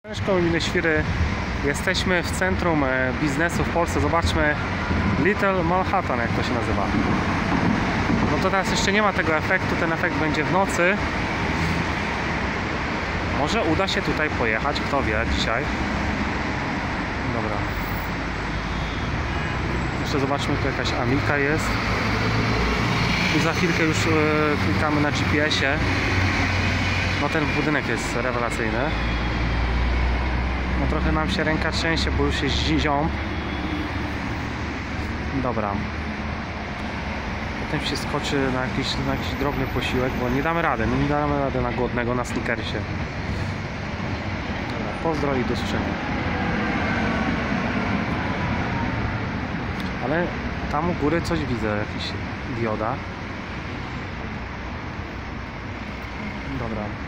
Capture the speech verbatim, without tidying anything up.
Szkoły Gminy Świry. Jesteśmy w centrum biznesu w Polsce. Zobaczmy Little Manhattan, jak to się nazywa. No to teraz jeszcze nie ma tego efektu, ten efekt będzie w nocy. Może uda się tutaj pojechać, kto wie dzisiaj. Dobra. Jeszcze zobaczmy, tu jakaś Amika jest. I za chwilkę już yy, klikamy na G P S ie. No ten budynek jest rewelacyjny. No trochę nam się ręka trzęsie, bo już jest ziąb. Dobra. Potem się skoczy na jakiś, na jakiś drobny posiłek, bo nie damy rady. No nie damy rady na głodnego, na snickersie. Dobra, pozdro i do usłyszenia. Ale tam u góry coś widzę, jakiś dioda. Dobra.